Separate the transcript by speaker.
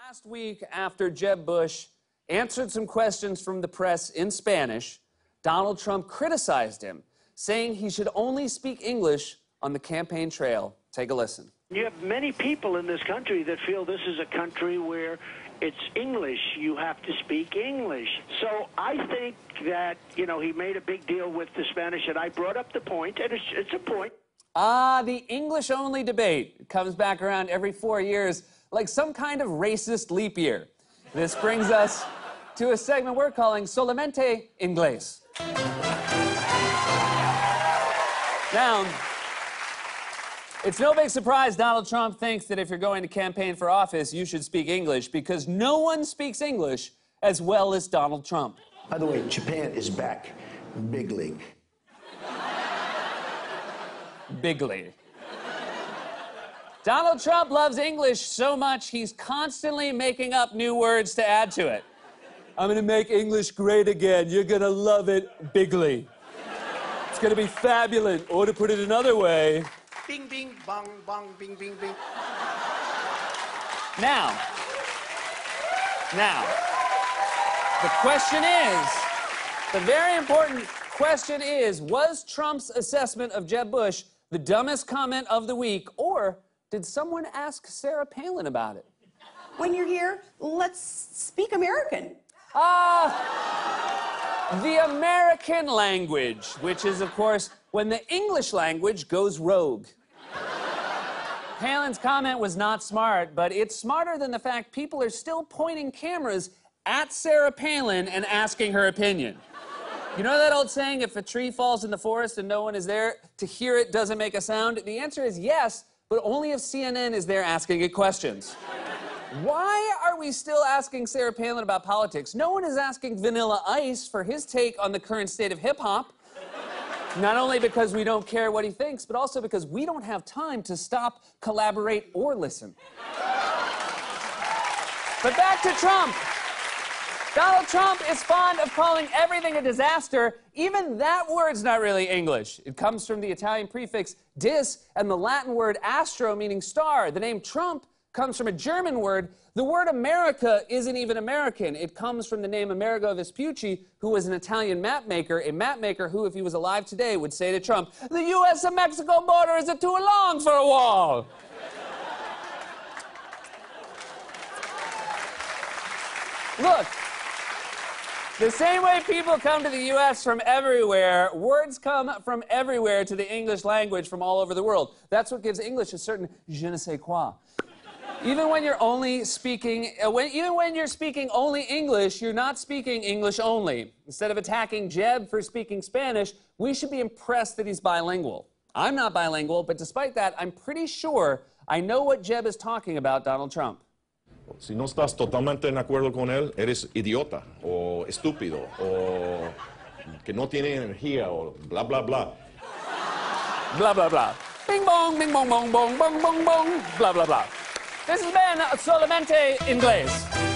Speaker 1: Last week, after Jeb Bush answered some questions from the press in Spanish, Donald Trump criticized him, saying he should only speak English on the campaign trail. Take a listen.
Speaker 2: You have many people in this country that feel this is a country where it's English. You have to speak English. So I think that, he made a big deal with the Spanish, and I brought up the point, and it's a point.
Speaker 1: The English-only debate comes back around every 4 years like some kind of racist leap year. This brings us to a segment we're calling Solamente Inglés. Now, it's no big surprise Donald Trump thinks that if you're going to campaign for office, you should speak English, because no one speaks English as well as Donald Trump.
Speaker 3: By the way, Japan is back. Big league.
Speaker 1: Big league. Donald Trump loves English so much, he's constantly making up new words to add to it. I'm gonna make English great again. You're gonna love it bigly. It's gonna be fabulous. Or to put it another way...
Speaker 3: Bing, bing, bong, bong, bing, bing, bing.
Speaker 1: Now, the question is, the very important question is, was Trump's assessment of Jeb Bush the dumbest comment of the week, or did someone ask Sarah Palin about it?
Speaker 4: When you're here, let's speak American.
Speaker 1: The American language, which is, of course, when the English language goes rogue. Palin's comment was not smart, but it's smarter than the fact people are still pointing cameras at Sarah Palin and asking her opinion. You know that old saying, if a tree falls in the forest and no one is there to hear it doesn't make a sound? The answer is yes, but only if CNN is there asking it questions. Why are we still asking Sarah Palin about politics? No one is asking Vanilla Ice for his take on the current state of hip-hop. Not only because we don't care what he thinks, but also because we don't have time to stop, collaborate, or listen. But back to Trump. Donald Trump is fond of calling everything a disaster. Even that word's not really English. It comes from the Italian prefix dis and the Latin word astro, meaning star. The name Trump comes from a German word. The word America isn't even American. It comes from the name Amerigo Vespucci, who was an Italian map maker, a map maker who, if he was alive today, would say to Trump, "The U.S. and Mexico border is too long for a wall." Look, the same way people come to the U.S. from everywhere, words come from everywhere to the English language from all over the world. That's what gives English a certain je ne sais quoi. Even when you're speaking only English, you're not speaking English only. Instead of attacking Jeb for speaking Spanish, we should be impressed that he's bilingual. I'm not bilingual, but despite that, I'm pretty sure I know what Jeb is talking about Donald Trump.
Speaker 5: Si no estás totalmente en acuerdo con él, eres idiota, o estúpido, o que no tiene energía, o bla, bla, bla.
Speaker 1: Blah, blah, blah. Bing, bong, bing, bong, bong, bong, bong, bong, bong, blah, blah, blah. This has been Solamente Inglés.